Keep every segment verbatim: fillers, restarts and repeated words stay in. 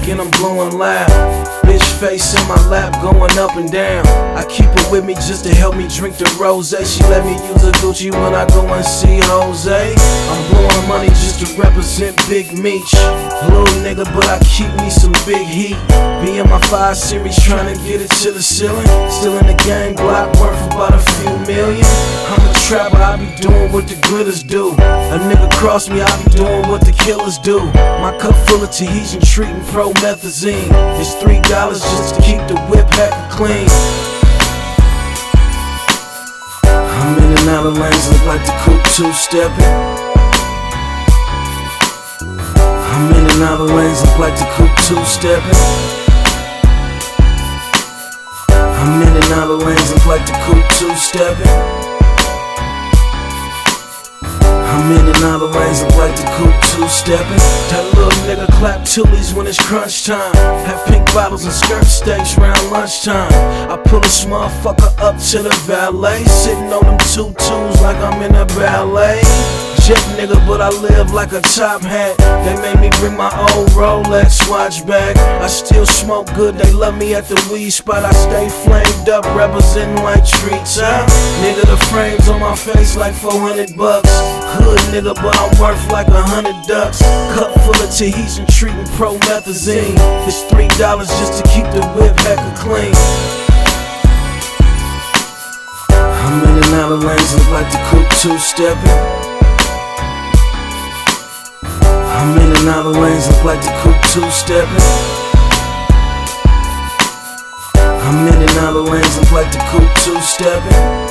and I'm blowing loud. Bitch face in my lap going up and down. I keep her with me just to help me drink the rosé. She let me use a Gucci when I go and see Jose. I'm blowing money just to represent Big Meech. Little nigga, but I keep me some big heat. Be in my five series trying to get it to the ceiling. Still in the game, block worth about a few million. I'm a trapper, I be doing what the gritters do. A nigga cross me, I be doing what the killers do. My cup full of Tahitian treating promethazine. It's three dollars just to keep the whip hacker clean. I'm in and out of lanes, look like the coupe two-stepping. I'm in and out of lanes, look like the coupe two-stepping. I'm in and out of lanes, look like the coupe two-stepping. I'm in and out of lanes, look like the coupe two-stepping. That little nigga clap toolies when it's crunch time. Have pink bottles and skirt steaks round lunchtime. I pull this motherfucker up to the valet, sitting on them tutus like I'm in a ballet. Jet nigga, but I live like a top hat. They made me bring my old Rolex watch back. I still smoke good, they love me at the weed spot. I stay flamed up, representing like streets, huh? Nigga, the frames on my face like four hundred bucks. Hood nigga, but I'm worth like a hundred ducks. Cup full of Tahitian treating promethazine. It's three dollars just to keep the whip hacker clean. I'm in and out of lanes, look like the coupe two-stepping. I'm in and out of lanes, look like the coupe two-stepping. I'm in and out of lanes, look like the coupe two-stepping.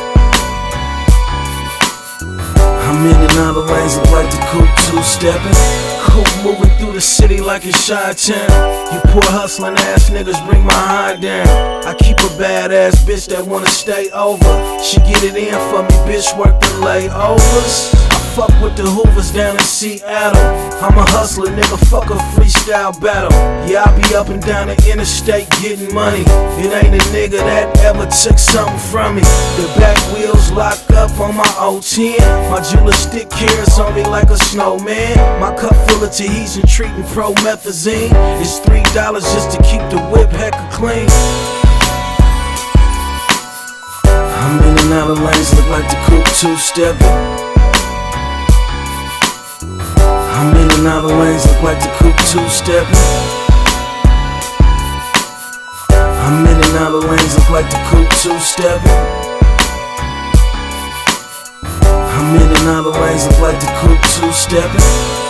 I'm in and out of lanes, look like the coupe two-stepping. Coupe moving through the city like it's Chi-Town. You poor hustling ass niggas bring my high down. I keep a badass bitch that wanna stay over. She get it in for me, bitch, work the layovers. Fuck with the Hoovers down in Seattle. I'm a hustler, nigga, fuck a freestyle battle. Yeah, I be up and down the interstate getting money. It ain't a nigga that ever took something from me. The back wheels lock up on my O ten. My jeweler stick carrots on me like a snowman. My cup full of Tahitian treating promethazine. It's three dollars just to keep the whip hacker clean. I'm in and out of lanes, look like the coupe two-stepping. I'm in and out of lanes, look like the coupe two-stepping. I'm in and out of lanes, look like the coupe two-stepping. I'm in and out of lanes, look like the coupe two-stepping.